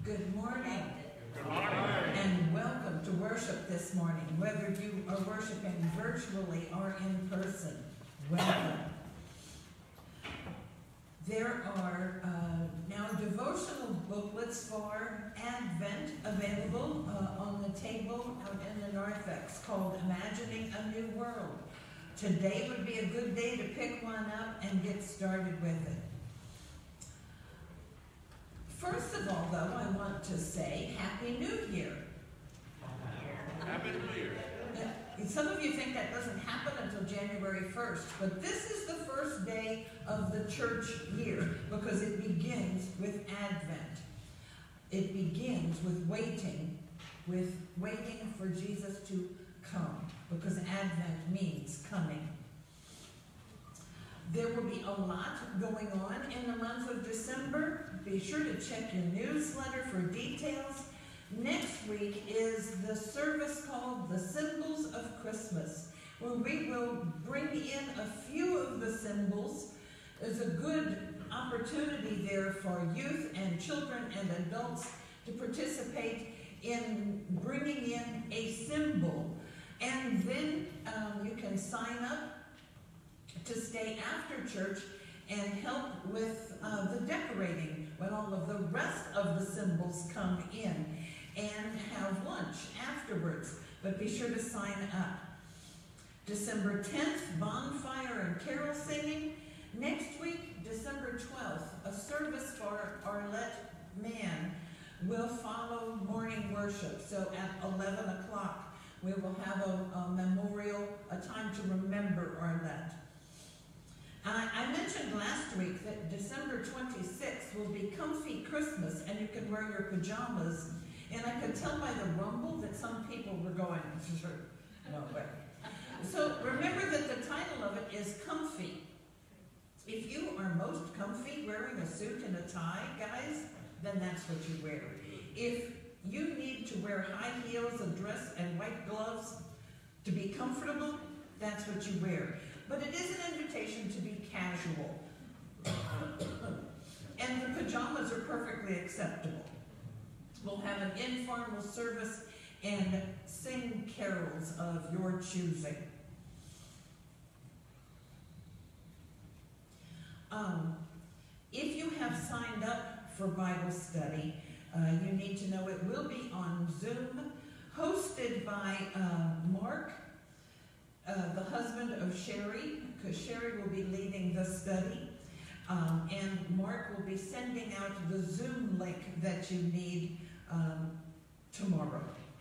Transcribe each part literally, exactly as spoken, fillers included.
Good morning. Good morning. And welcome to worship this morning, whether you are worshiping virtually or in person. Welcome. There are uh, now devotional booklets for Advent available uh, on the table out in the narthex called Imagining a New World. Today would be a good day to pick one up and get started with it. First of all, though, I want to say Happy New Year. Happy New Year. Uh, some of you think that doesn't happen until January first, but this is the first day of the church year because it begins with Advent. It begins with waiting, with waiting for Jesus to come, because Advent means coming. There will be a lot going on in the month of December. Be sure to check your newsletter for details. Next week is the service called The Symbols of Christmas, where we will bring in a few of the symbols. There's a good opportunity there for youth and children and adults to participate in bringing in a symbol. And then um, you can sign up to stay after church and help with uh, the decorating when all of the rest of the symbols come in, and have lunch afterwards. But be sure to sign up. December tenth, bonfire and carol singing. Next week, December twelfth, a service for Arlette Mann will follow morning worship. So at eleven o'clock, we will have a, a memorial, a time to remember Arlette. I, I mentioned last week that December twenty-sixth will be Comfy Christmas, and you can wear your pajamas. And I could tell by the rumble that some people were going, no way. So remember that the title of it is Comfy. If you are most comfy wearing a suit and a tie, guys, then that's what you wear. If you need to wear high heels, a dress, and white gloves to be comfortable, that's what you wear. But it is an invitation to be casual. And the pajamas are perfectly acceptable. We'll have an informal service and sing carols of your choosing. Um, if you have signed up for Bible study, uh, you need to know it will be on Zoom, hosted by uh, Mark, uh, the husband of Sherry, because Sherry will be leading the study. Um, and Mark will be sending out the Zoom link that you need um, tomorrow.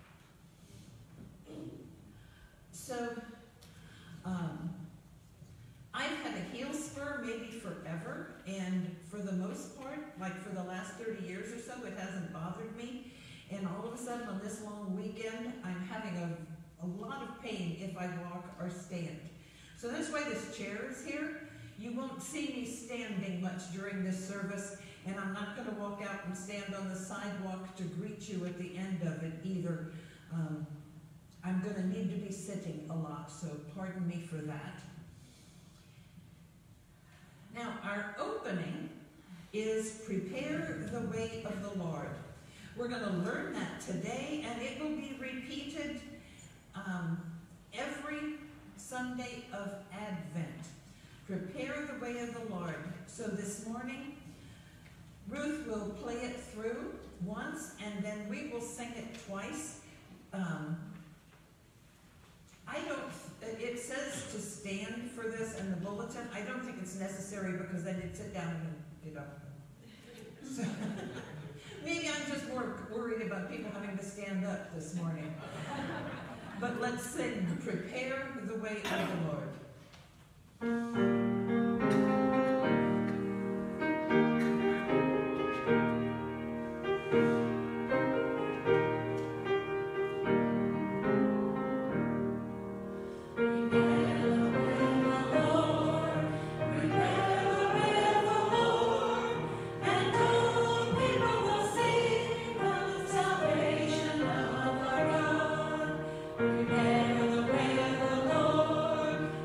So, um, I've had a heel spur maybe forever, and for the most part, like for the last thirty years or so, it hasn't bothered me. And all of a sudden on this long weekend, I'm having a, a lot of pain if I walk or stand. So that's why this chair is here. You won't see me standing much during this service, and I'm not going to walk out and stand on the sidewalk to greet you at the end of it either. Um, I'm going to need to be sitting a lot, so pardon me for that. Now, our opening is Prepare the Way of the Lord. We're going to learn that today, and it will be repeated um, every Sunday of Advent. Prepare the way of the Lord. So this morning, Ruth will play it through once, and then we will sing it twice. Um, I don't, it says to stand for this in the bulletin. I don't think it's necessary because I did sit down and get up. So, maybe I'm just more worried about people having to stand up this morning. But let's sing, Prepare the Way of the Lord. Prepare the way of the Lord.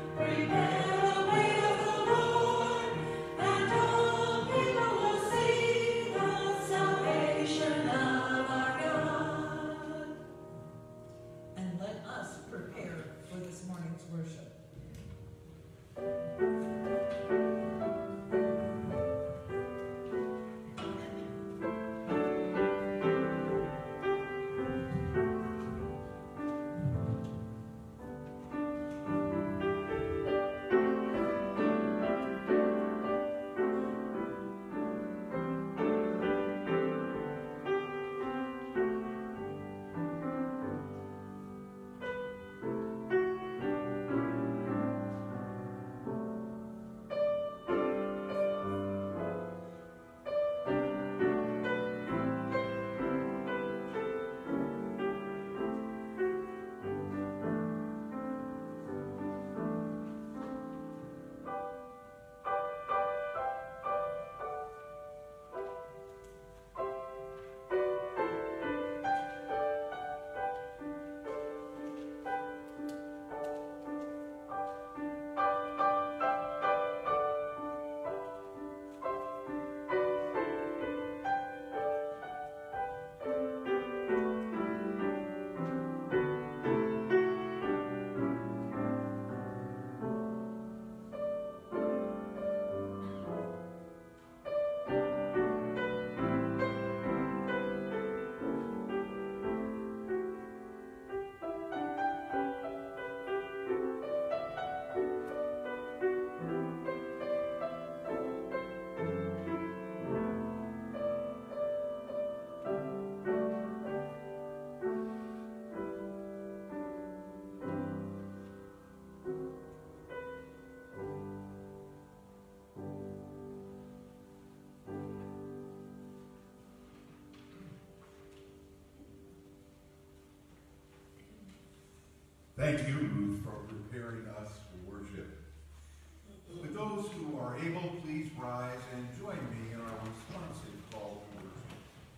Thank you, Ruth, for preparing us for worship. With those who are able, please rise and join me in our responsive call to worship.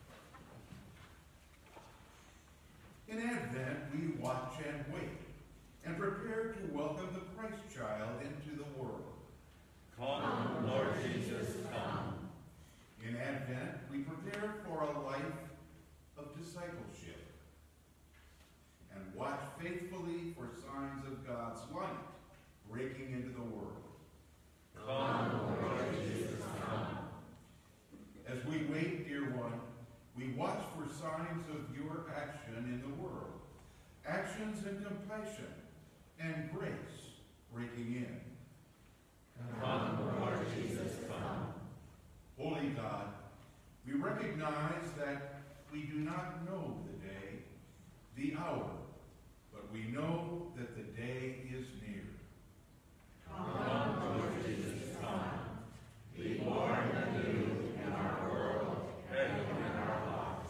In Advent, we watch and wait and prepare to welcome the Christ child into the world. Come, Lord Jesus, come. In Advent, we prepare for a life of discipleship and watch faithfully for signs of God's light breaking into the world. Come, Lord Jesus, come. As we wait, dear one, we watch for signs of your action in the world, actions in compassion and grace breaking in. Come, Lord Jesus, come. Holy God, we recognize that we do not know the day, the hour, but we know that the day is near. Come, Lord Jesus, come. Be born anew in our world and in our lives.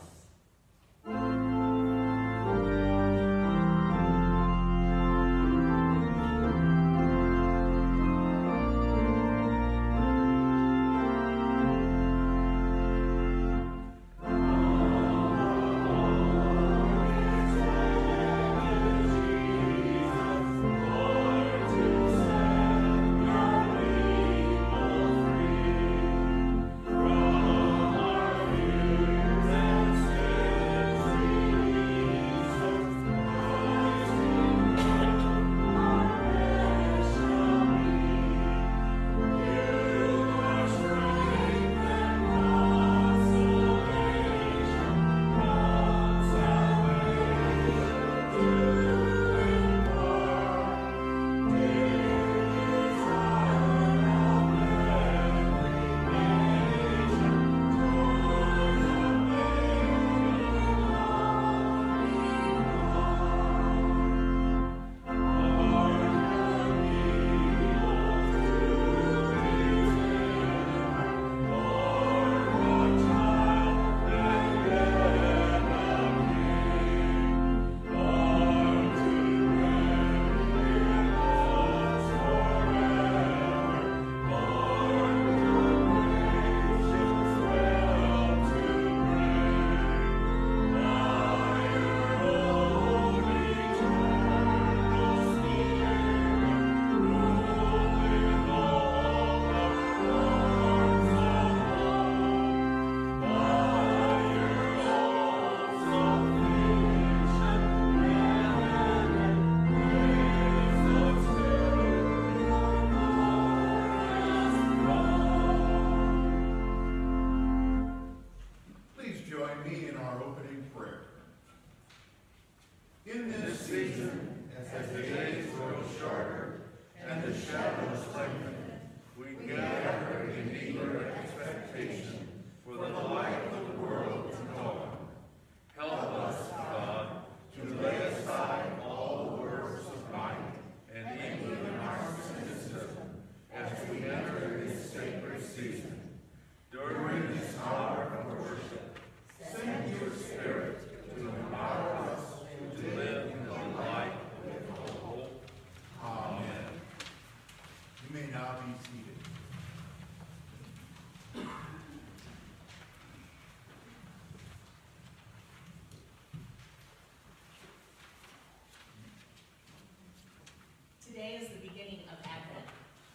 Today is the beginning of Advent,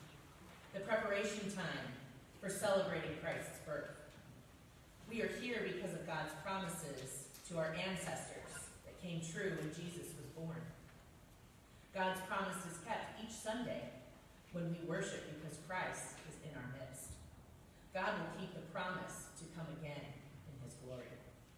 the preparation time for celebrating Christ's birth. We are here because of God's promises to our ancestors that came true when Jesus was born. God's promise is kept each Sunday when we worship because Christ is in our midst. God will keep the promise to come again in his glory.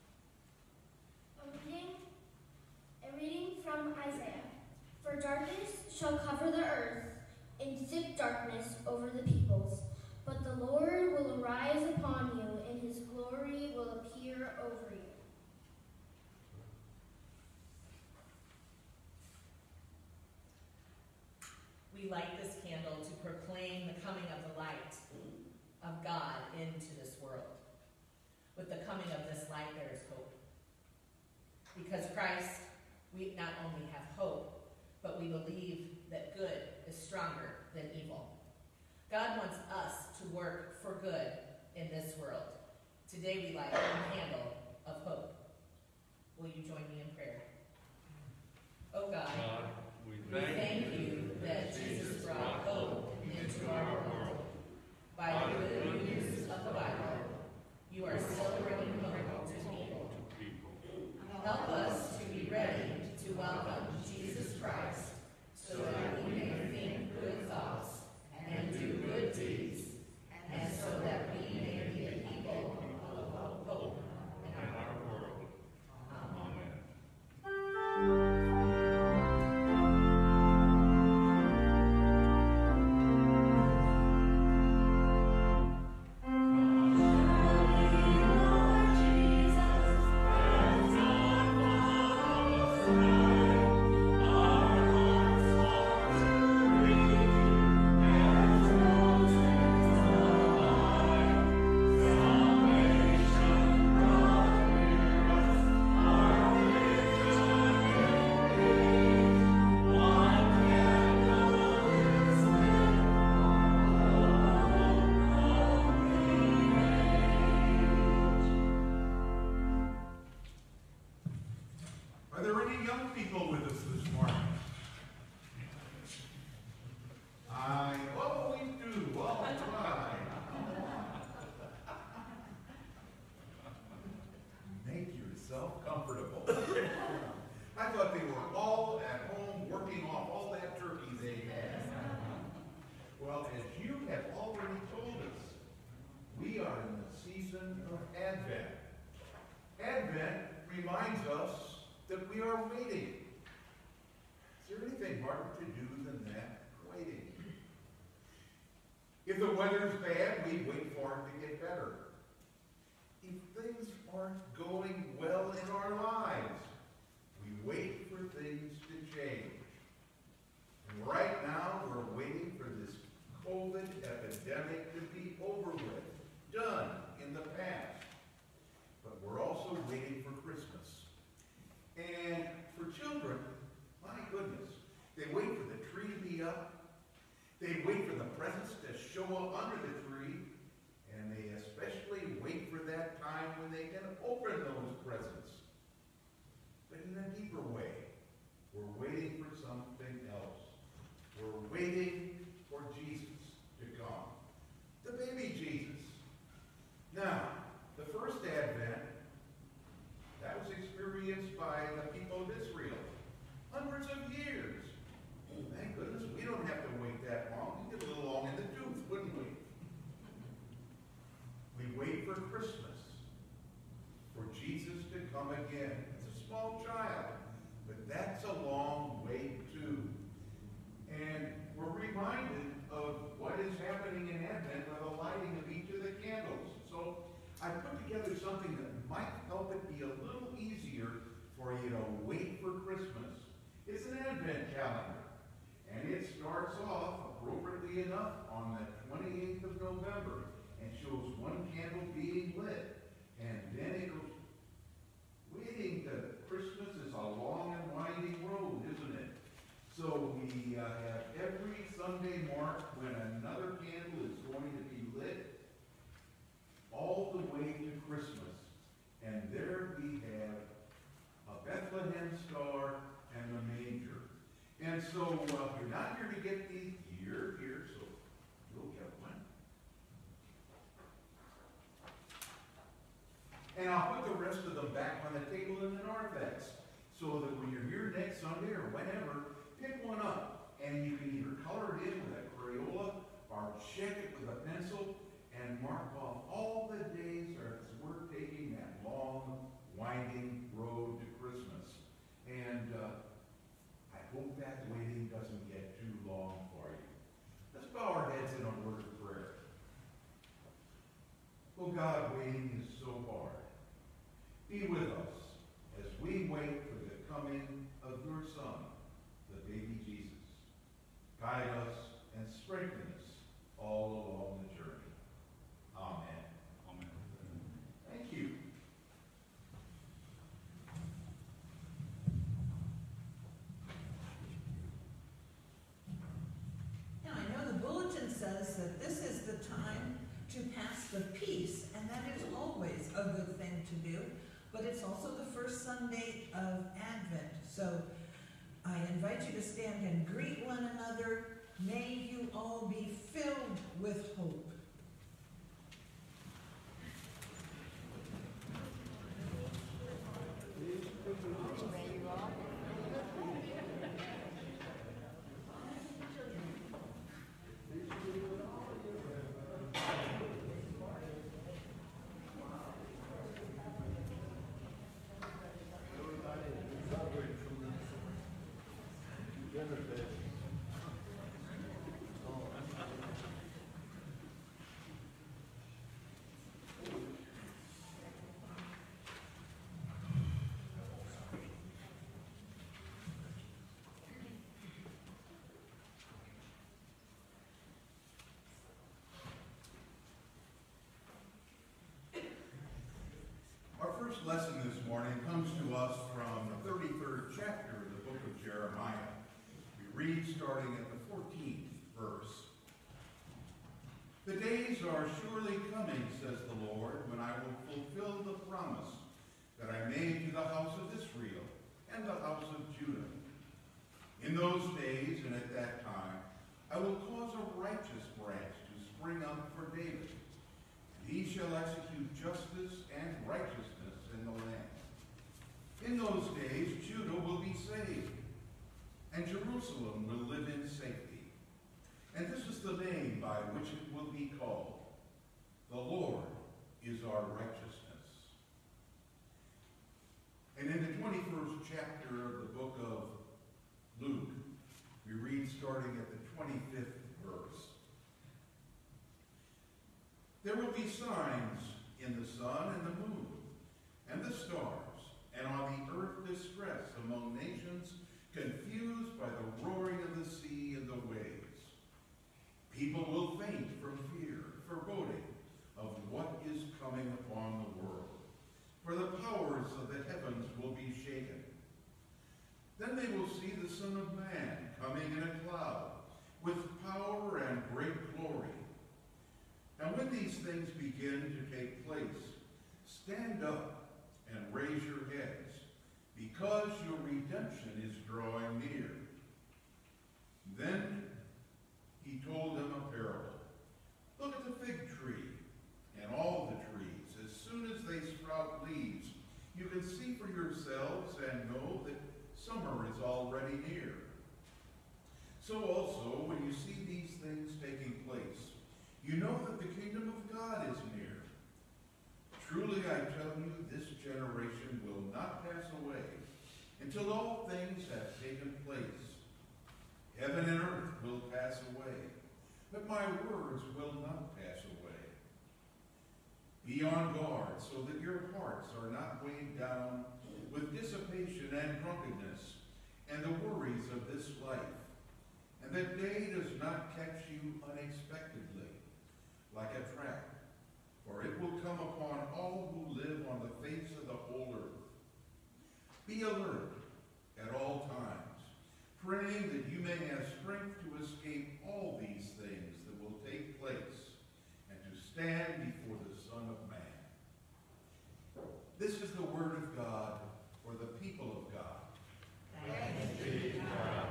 A reading, a reading from Isaiah. For darkness shall cover the earth, and thick darkness over the peoples. But the Lord will arise upon you, and his glory will appear over you. We light this candle to proclaim the coming of the light of God into this world. With the coming of this light, there is hope. Because Christ, we not only have hope, but we believe that good is stronger than evil. God wants us to work for good in this world. Today we light a candle of hope. Will you join me in prayer? Oh God, God, we we thank thank you that Jesus brought hope into our world. By the good news of the Bible, you are still bringing hope to people. Help us to be ready to welcome Jesus Christ so that we may think good thoughts and do good deeds, and so that we may be a people of hope in our world. Amen. Are there any young people with us this morning? I, oh, we do, all right. Make yourself comfortable. I thought they were all at home working off all that turkey they had. Well, as you have already told us, we are in the season of Advent. Advent reminds us that we are waiting. Is there anything harder to do than that? Waiting. If the weather's bad, we wait for it to get better. If things aren't going well in our lives, we wait for things to change. And right now, we're waiting for this COVID epidemic to be over with, done in the past. But we're also waiting for Christmas. And for children, my goodness, they wait for the tree to be up. They wait for the presents to show up under the tree. And they especially wait for that time when they can open those presents. But in a deeper way, we're waiting for something else. We're waiting for Jesus to come. The baby Jesus. Now, the first Advent, that was experienced by the people of Israel. Hundreds of years. Thank goodness we don't have to wait that long. We'd get a little long in the tooth, wouldn't we? We wait for Christmas, for Jesus to come again. It's a small child, but that's a long wait too. And we're reminded of what is happening in Advent by the lighting of each of the candles. So I put together something that might help it be a little easier for you to wait for Christmas. It's an Advent calendar, and it starts off, appropriately enough, on the twenty-eighth of November, and shows one candle being lit, and then it goes. Waiting to Christmas is a long and winding road, isn't it? So we uh, have every Sunday marked when another candle is going to be lit, all the way to Christmas. And there we have a Bethlehem star and the manger. And so uh, you're not here to get these here, here, so you'll get one. And I'll put the rest of them back on the table in the narthex, so that when you're here next Sunday or whenever, pick one up. And you can either color it in with a Crayola or check it with a pencil and mark off all the days as we're taking that long, winding road to Christmas. And uh, I hope that waiting doesn't get too long for you. Let's bow our heads in a word of prayer. Oh God, waiting is so hard. Be with us as we wait for the coming of your Son, the baby Jesus. Guide us and strengthen us all along the journey. Amen. Amen. Thank you. that this is the time to pass the peace, and that is always a good thing to do, but it's also the first Sunday of Advent. So I invite you to stand and greet one another. May you all be filled with hope. Our first lesson this morning comes to us from the thirty-third chapter of the book of Jeremiah. We read starting at the fourteenth verse. The days are surely coming, says the Lord, when I will fulfill the promise that I made to the house of Israel and the house of Judah. In those days and at that time, I will cause a righteous branch to spring up for David. He shall execute justice and righteousness in the land. In those days, Judah will be saved, and Jerusalem will live in safety. And this is the name by which it will be called: the Lord is our righteousness. And in the twenty-first chapter of the book of Luke, we read starting at the twenty-fifth verse. There will be signs in the sun and the moon and the stars, and on the earth distress among nations, confused by the roaring of the sea and the waves. People will faint from fear, foreboding of what is coming upon the world, for the powers of the heavens will be shaken. Then they will see the Son of Man coming in a cloud, with power and great glory. And when these things begin to take place, stand up and raise your heads, because your redemption is drawing near. Then he told them a parable. Look at the fig tree and all the trees. As soon as they sprout leaves, you can see for yourselves and know that summer is already near. So also, when you see these things taking place, you know that the kingdom of God is near. Truly I tell you, this generation will not pass away until all things have taken place. Heaven and earth will pass away, but my words will not pass away. Be on guard so that your hearts are not weighed down with dissipation and drunkenness and the worries of this life, and that day does not catch you unexpectedly like a trap, for it will come upon all who live on the face of the whole earth. Be alert at all times, praying that you may have strength to escape all these things that will take place and to stand before the Son of Man. This is the word of God for the people of God. Thanks be to God.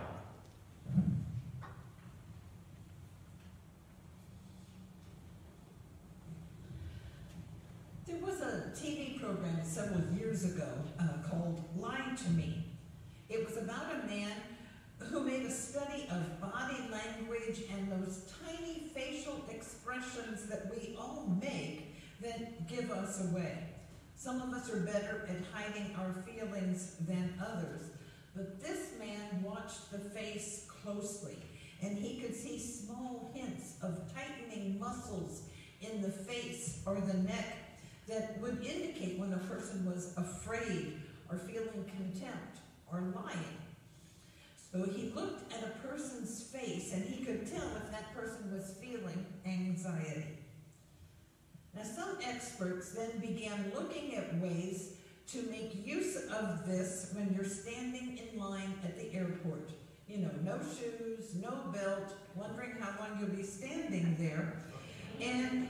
There was a T V program several years ago uh, called Lie to Me. It was about a man who made a study of body language and those tiny facial expressions that we all make that give us away. Some of us are better at hiding our feelings than others, but this man watched the face closely, and he could see small hints of tightening muscles in the face or the neck that would indicate when a person was afraid or feeling contempt or lying. So he looked at a person's face and he could tell if that person was feeling anxiety. Now, some experts then began looking at ways to make use of this when you're standing in line at the airport. you know, no shoes, no belt, wondering how long you'll be standing there. And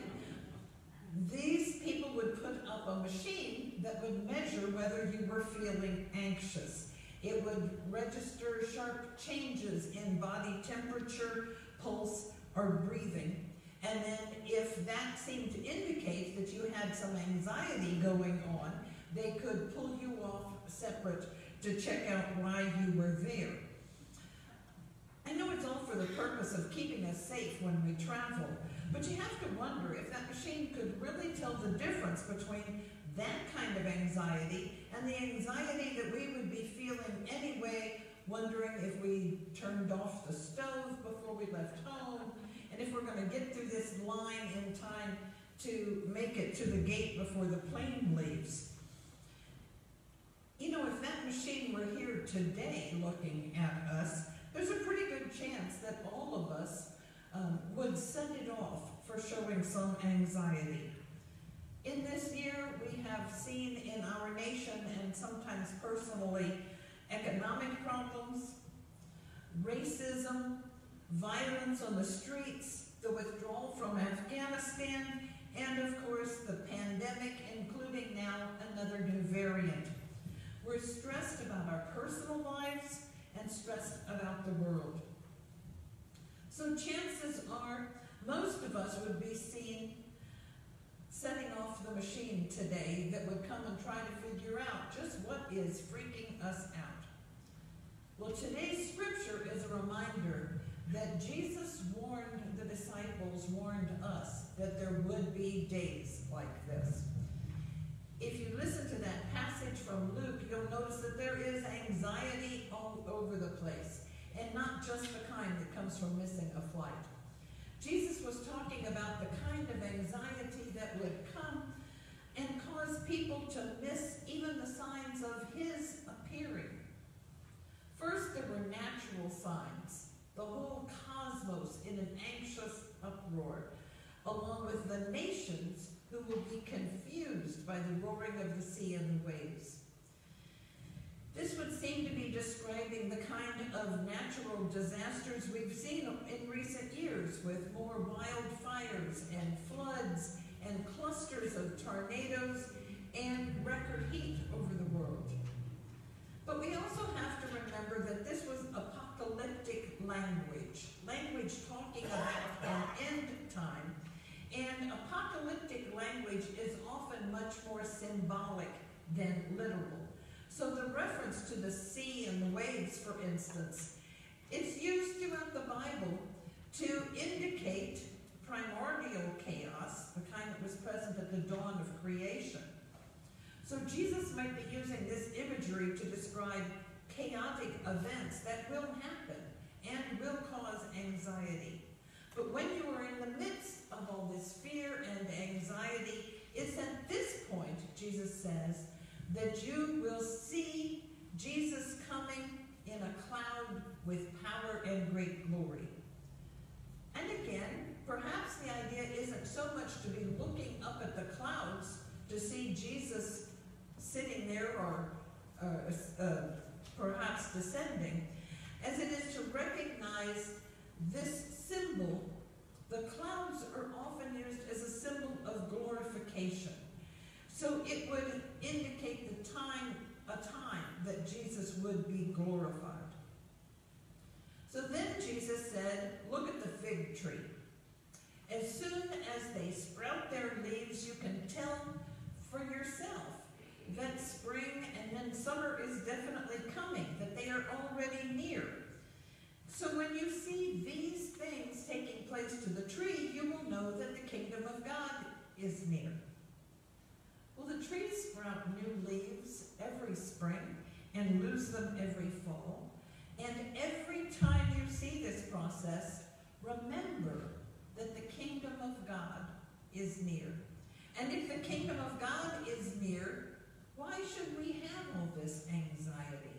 these people would put up a machine that would measure whether you were feeling anxious. It would register sharp changes in body temperature, pulse, or breathing. And then if that seemed to indicate that you had some anxiety going on, they could pull you off separate to check out why you were there. I know it's all for the purpose of keeping us safe when we travel, but you have to wonder if that machine could really tell the difference between that kind of anxiety and the anxiety that we would be feeling anyway, wondering if we turned off the stove before we left home, and if we're going to get through this line in time to make it to the gate before the plane leaves. You know, if that machine were here today looking at us, there's a pretty good chance that all of us um, would send it off for showing some anxiety. In this year, we have seen in our nation, and sometimes personally, economic problems, racism, violence on the streets, the withdrawal from Afghanistan, and of course the pandemic, including now another new variant. We're stressed about our personal lives and stressed about the world. So chances are most of us would be seen setting off the machine today that would come and try to figure out just what is freaking us out. Well, today's scripture is a reminder that Jesus warned the disciples, warned us, that there would be days like this. If you listen to that passage from Luke, you'll notice that there is anxiety all over the place, and not just the kind that comes from missing a flight. Jesus was talking about the kind of anxiety that would come and cause people to miss even the signs of his appearing. First, there were natural signs, the whole cosmos in an anxious uproar, along with the nations who will be confused by the roaring of the sea and the waves. This would seem to be describing the kind of natural disasters we've seen in recent years, with more wildfires and floods and clusters of tornadoes and record heat over the world. But we also have to remember that this was apocalyptic language, language talking about an end time, and apocalyptic language is often much more symbolic than literal. So the reference to the sea and the waves, for instance, it's used throughout the Bible to indicate primordial chaos, the kind that was present at the dawn of creation. So Jesus might be using this imagery to describe chaotic events that will happen and will cause anxiety. But when you are in the midst of all this fear and anxiety, it's at this point, Jesus says, that you will see Jesus coming in a cloud with power and great glory. And again, perhaps the idea isn't so much to be looking up at the clouds to see Jesus sitting there or uh, uh, perhaps descending, as it is to recognize this symbol. The clouds are often used as a symbol of glorification. So it would indicate the time, a time that Jesus would be glorified. So then Jesus said, look at the fig tree. As soon as they sprout their leaves, you can tell for yourself that spring and then summer is definitely coming, that they are already near. So when you see these things taking place to the tree, you will know that the kingdom of God is near. Well, the trees sprout new leaves every spring and lose them every fall. And every time you see this process, remember that the kingdom of God is near. And if the kingdom of God is near, why should we have all this anxiety?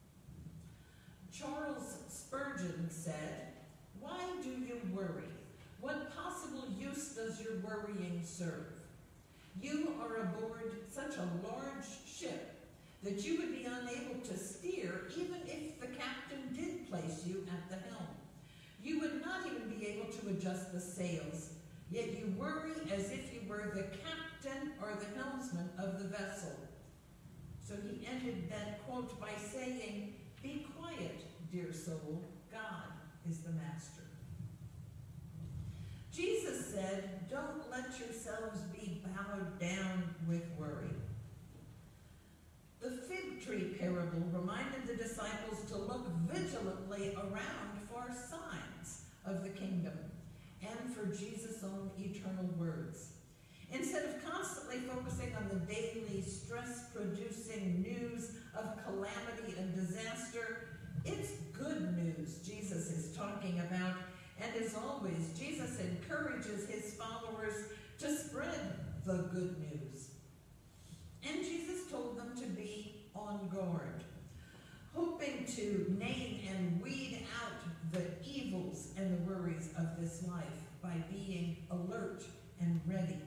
Charles Spurgeon said, "Why do you worry? What possible use does your worrying serve? You are aboard such a large ship that you would be unable to steer even if the captain did place you at the helm. You would not even be able to adjust the sails, yet you worry as if you were the captain or the helmsman of the vessel. So he ended that quote by saying, "Be quiet, dear soul, God is the master." Jesus said, "Don't let yourselves be bowed down with worry." The fig tree parable reminded the disciples to look vigilantly around for signs of the kingdom and for Jesus' own eternal words. Instead of constantly focusing on the daily stress-producing news of calamity and disaster, it's good news Jesus is talking about. And as always, Jesus encourages his followers to spread the good news. And Jesus told them to be on guard, hoping to name and weed out the evils and the worries of this life by being alert and ready.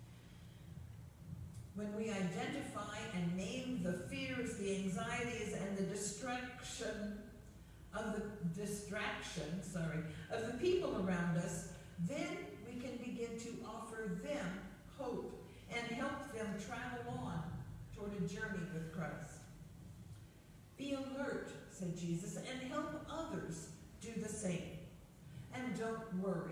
When we identify and name the fears, the anxieties, and the distraction of the distraction, sorry, of the people around us, then we can begin to offer them hope and help them travel on toward a journey with Christ. Be alert, said Jesus, and help others do the same. And don't worry.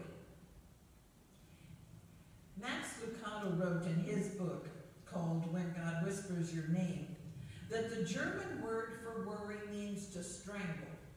Max Lucado wrote in his book called When God Whispers Your Name that the German word for worry means to strangle.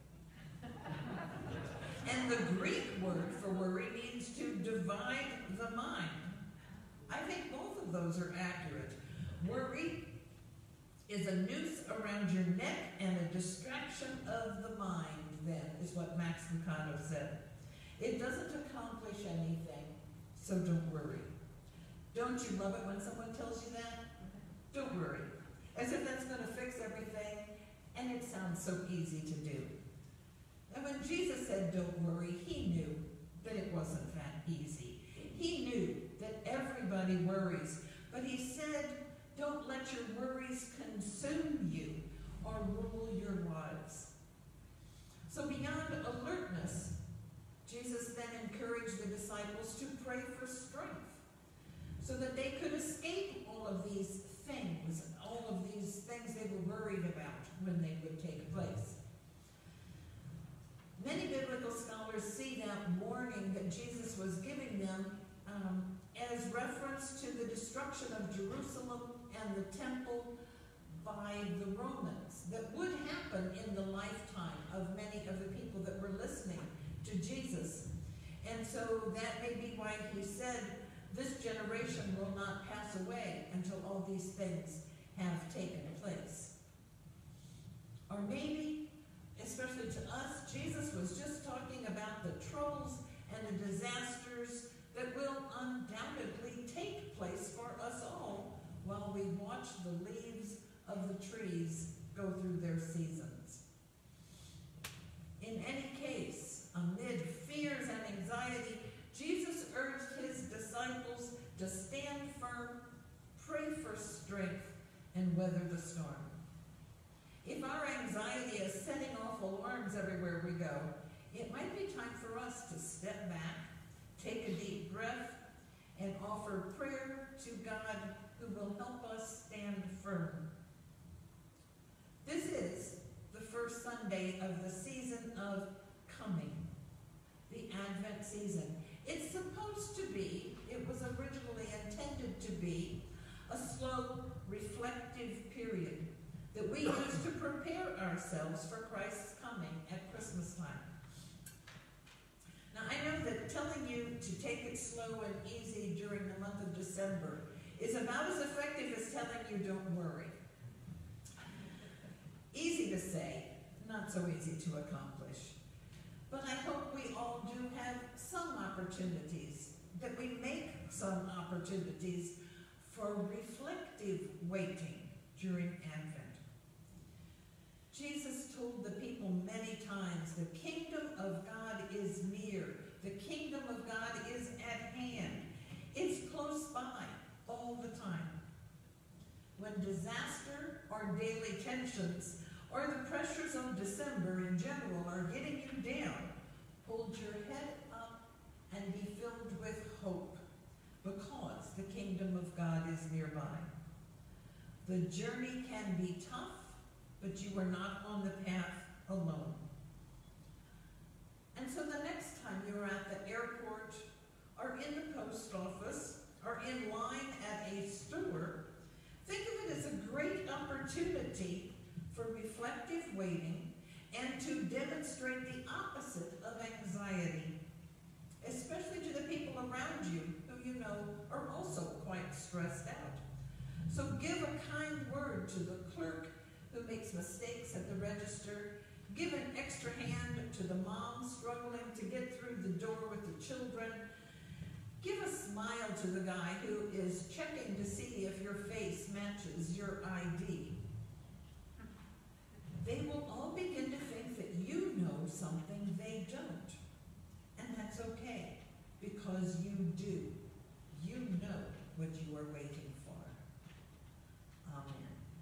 And the Greek word for worry means to divide the mind. I think both of those are accurate. Worry is a noose around your neck and a distraction of the mind, then, is what Max Lucado said. It doesn't accomplish anything, so don't worry. Don't you love it when someone tells you that? Don't worry. As if that's going to fix everything, and it sounds so easy to do. And when Jesus said, "Don't worry," he knew that it wasn't that easy. He knew that everybody worries, but he said, "Don't let your worries consume you or rule your lives." So beyond alertness, Jesus then encouraged the disciples to pray for strength so that they could escape all of these things, all of these things they were worried about when they would take place. Many biblical scholars see that warning that Jesus was giving them um, as reference to the destruction of Jerusalem and the temple by the Romans that would happen in the lifetime of many of the people that were listening to Jesus. And so that may be why he said, this generation will not pass away until all these things have taken place. Or maybe, especially to us, Jesus was just talking about the troubles and the disasters that will undoubtedly take place for us all while we watch the leaves of the trees go through their seasons. In any case, amid fears and anxiety, Jesus urged his disciples to stand firm, pray for strength, and weather the storm. If our anxiety is setting off alarms everywhere we go, it might be time for us to step back, take a deep breath, and offer prayer to God who will help us stand firm. This is the first Sunday of the season of coming, the Advent season. It's supposed to be, it was originally intended to be, a slow, reflective period that we use to prepare ourselves for Christ's coming at Christmas time. Now, I know that telling you to take it slow and easy during the month of December is about as effective as telling you don't worry. Easy to say, not so easy to accomplish. But I hope we all do have some opportunities, that we make some opportunities for reflective waiting during Advent. Jesus told the people many times, the kingdom of God is near. The kingdom of God is at hand. It's close by all the time. When disaster or daily tensions or the pressures of December in general are getting you down, hold your head up and be filled with hope, because the kingdom of God is nearby. The journey can be tough, but you are not on the path alone. And so the next time you're at the airport, or in the post office, or in line at a store, think of it as a great opportunity for reflective waiting and to demonstrate the opposite of anxiety, especially to the people around you who you know are also quite stressed out. So give a kind word to the clerk who makes mistakes at the register. Give an extra hand to the mom struggling to get through the door with the children. Give a smile to the guy who is checking to see if your face matches your I D. They will all begin to think that you know something they don't. And that's okay, because you do. You know what you are waiting for. Amen.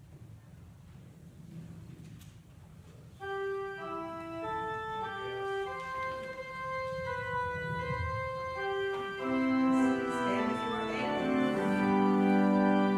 Stand if you are able.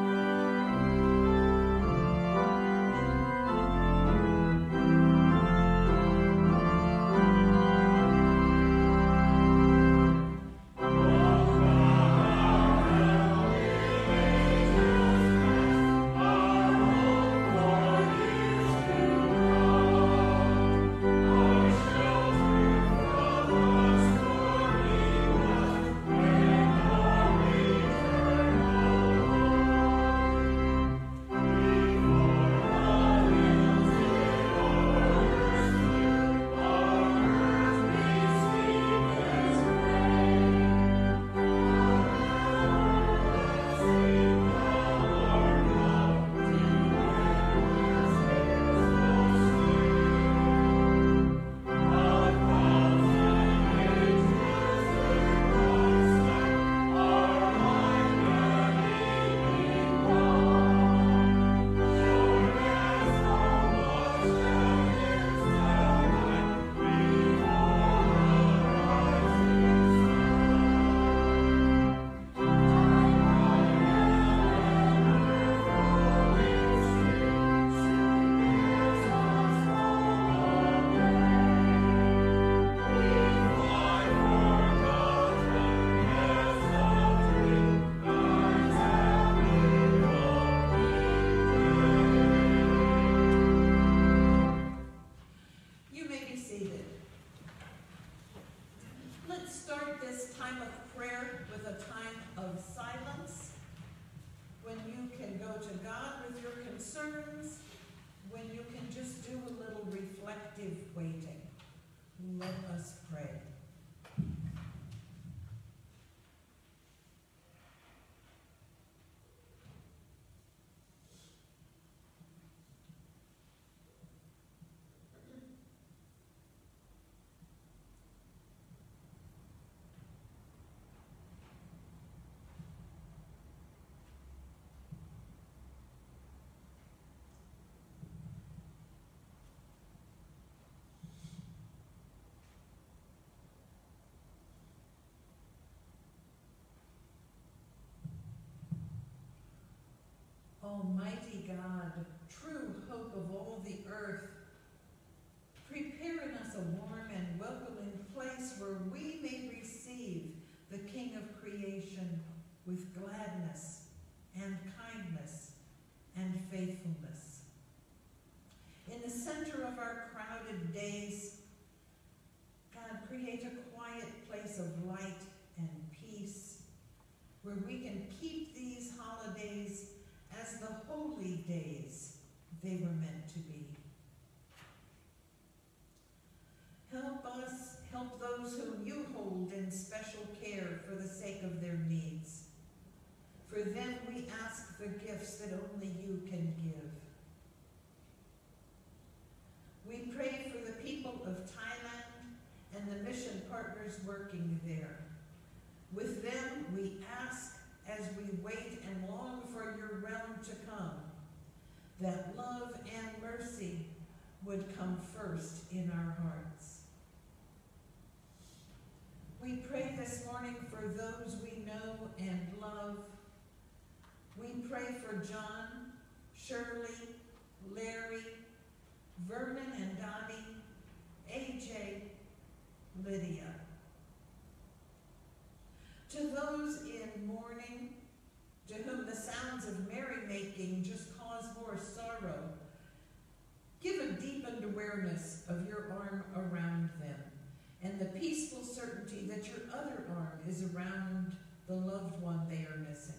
You may be seated. Let's start this time of prayer with a time of silence, when you can go to God with your concerns, when you can just do a little reflective waiting. Let us pray. Almighty God, true hope of all the earth, prepare in us a warm and welcoming place where we may receive the King of creation with gladness and kindness and faithfulness. In the center of our crowded days, God, create a quiet place of light and peace where we can keep these holidays as the holy days they were meant to be. Help us, help those whom you hold in special care for the sake of their needs. For them we ask the gifts that only you can give. We pray for the people of Thailand and the mission partners working there. With them we ask, as we wait and long for your realm to come, that love and mercy would come first in our hearts. We pray this morning for those we know and love. We pray for John, Shirley, Larry, Vernon and Dottie, A J, Lydia. To those in mourning, to whom the sounds of merrymaking just cause more sorrow, give a deepened awareness of your arm around them and the peaceful certainty that your other arm is around the loved one they are missing.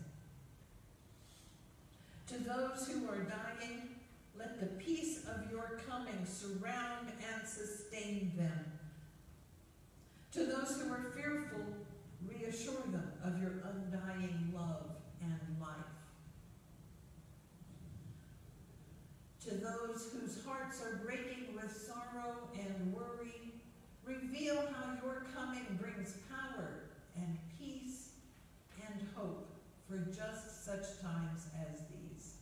To those who are dying, let the peace of your coming surround and sustain them. To those who are fearful, reassure them of your undying love and life. To those whose hearts are breaking with sorrow and worry, reveal how your coming brings power and peace and hope for just such times as these.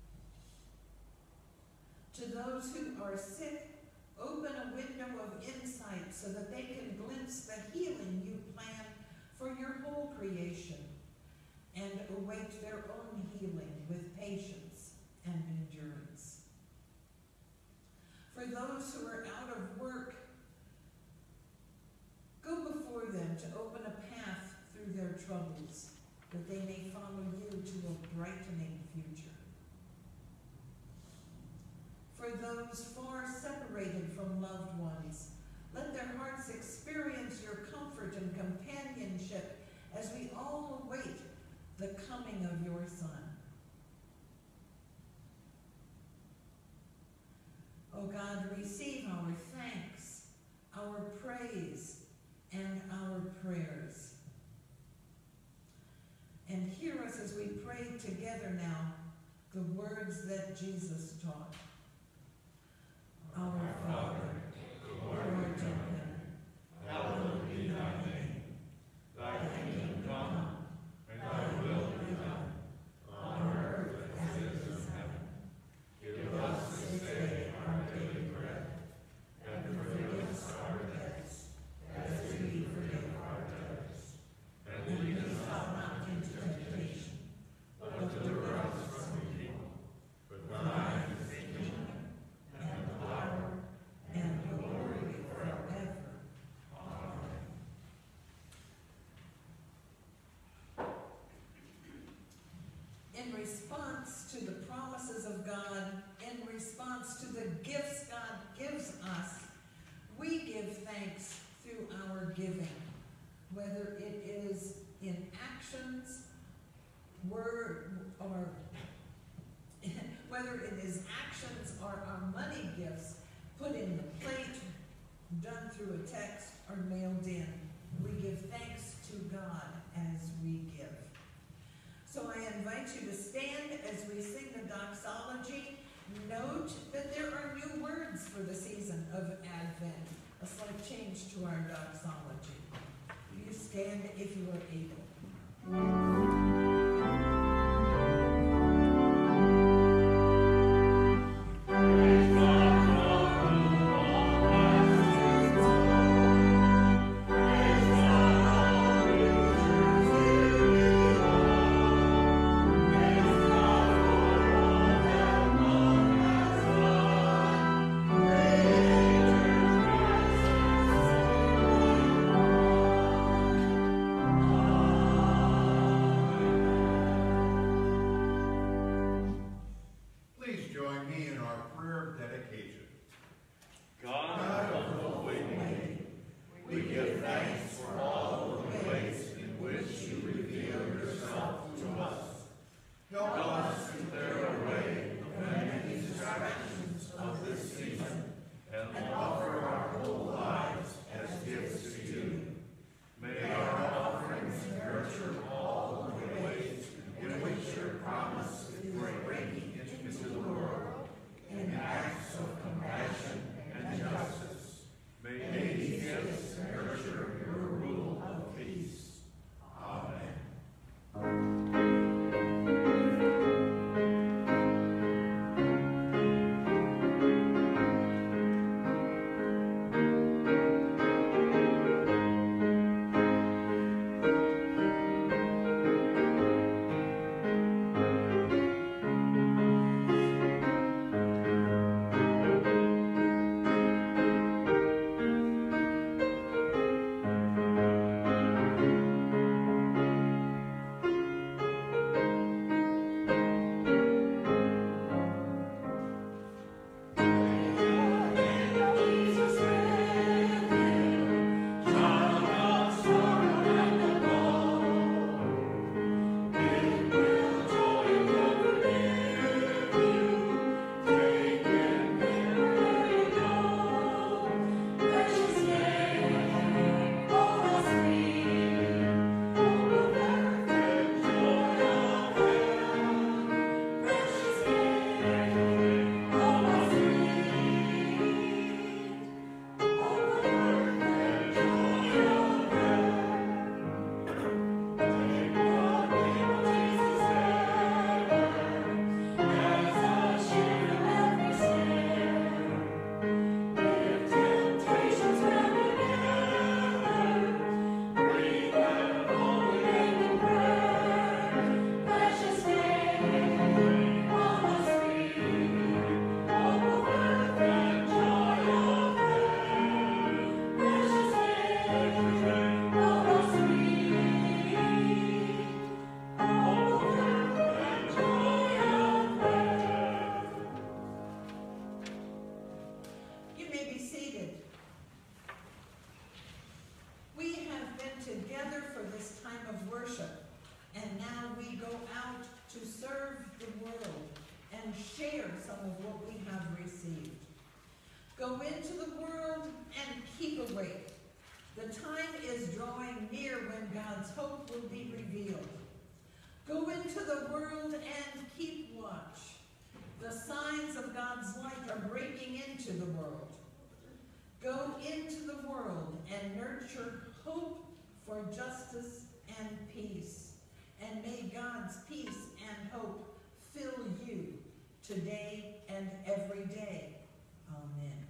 To those who are sick, open a window of insight so that they can glimpse the healing you plan for your whole creation and await their own healing with patience and endurance. For those who are out of work, go before them to open a path through their troubles, that they may follow you to a brightening future. For those far separated from loved ones, let their hearts experience your comfort and companionship as we all await the coming of your Son. O God, receive our thanks, our praise, and our prayers. And hear us as we pray together now the words that Jesus taught. Our Father, who art in heaven, hallowed be thy name. Thy kingdom come, and thy will be done, on earth as it is in heaven. Give us this day our daily bread, and forgive us our debts, as we forgive our debtors. And lead us not into temptation, but deliver us from evil. For thine is the kingdom, and the power, and the glory forever. Amen. In response to the promises of God, in response to the gifts God gives us, we give thanks through our giving, whether it is in actions, word, or whether it is actions or our money gifts put in the plate, done through a text, or mailed in. We give thanks to God as we give. So I invite you to stand as we sing the doxology. Note that there are new words for the season of Advent, a slight change to our doxology. You stand if you are able. Amen. go out to serve the world and share some of what we have received. Go into the world and keep awake. The time is drawing near when God's hope will be revealed. Go into the world and keep watch. The signs of God's light are breaking into the world. Go into the world and nurture hope for justice and peace. And may God's peace and hope fill you today and every day. Amen.